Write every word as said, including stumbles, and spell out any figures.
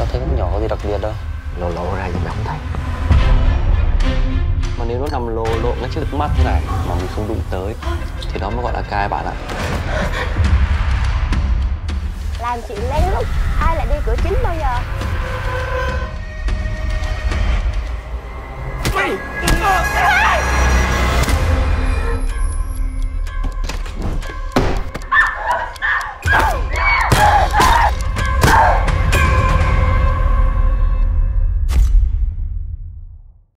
tao thấy con nhỏ có gì đặc biệt đâu. Lộ lộ ra thì mày không thấy. Mà nếu nó nằm lồ lộ ngay trước mắt thế này mà mình không đụng tới thì đó mới gọi là cai bạn ạ. Làm chuyện lén lút ai lại đi cửa chính bao giờ?